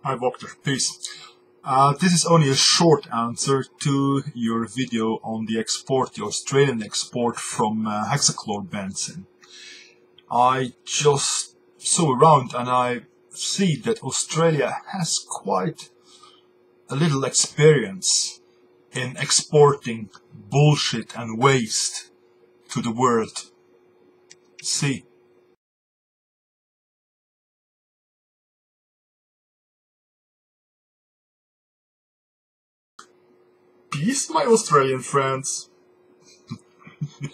Hi Vogter, peace. This is only a short answer to your video on the Australian export from hexachlor benzene. I just saw around and I see that Australia has quite a little experience in exporting bullshit and waste to the world. See. Peace, my Australian friends.